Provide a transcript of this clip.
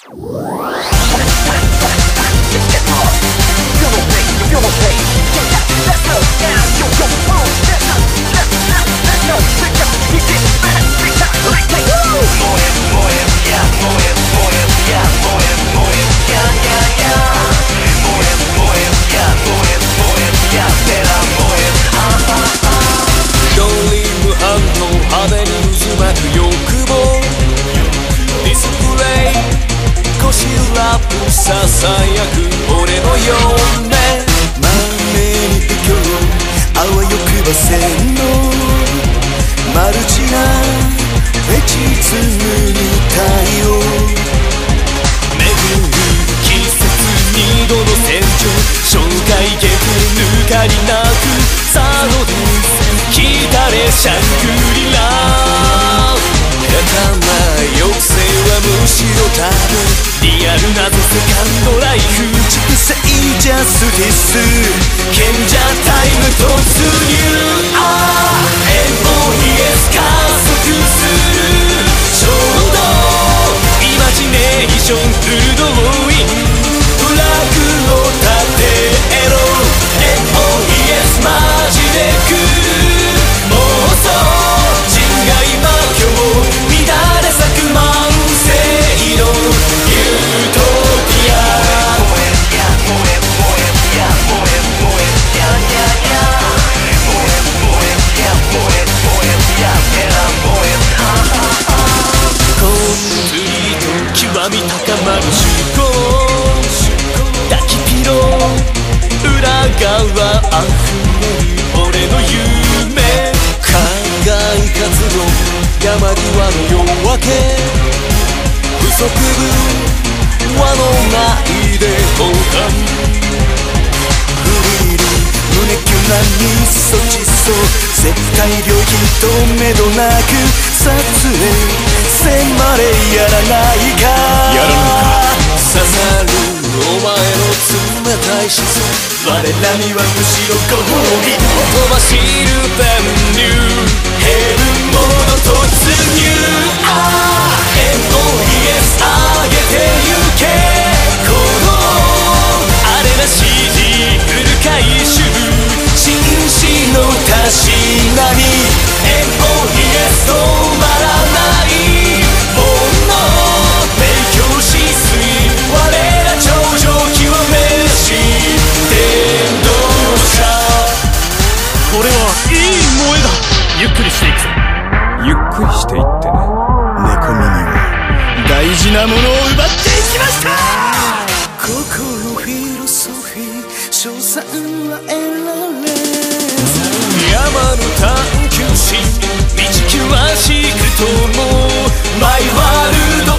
壁に渦巻く欲望ディスプレイ腰ラップささやく俺の夢真面目に不況あわよくばせんのマルチなフェチズムに対応巡る季節二度の戦場紹介ゲフ抜かりなくさあのです来たれシャングリラ下手な抑制はむしろ多分リアルなぞセカンドライフ熟成ジャスティス賢者タイム突入MOES 加速するちょうどイマジネーションブルドウィンフラグを立てろ MOES マジで来る極み高まる趣向抱きピロ裏側あふれる俺の夢課外活動山際の夜明け不足分輪のないで交換フリール胸キュラにそちそう絶対領域とめどなく撮影迫れやらないか刺さるお前の冷たい視線我らにはむしろご褒美飛ばしるブランニューヘブンモード突入MOES 上げてゆけこのあれな CG フル回収紳士のたしなみ MOES 止まらないこれはいい萌えだゆっくりしていくぞゆっくりしていってね猫耳は大事なものを奪っていきました心フィロソフィー称賛は得られず山の探求心道険しくともマイワールド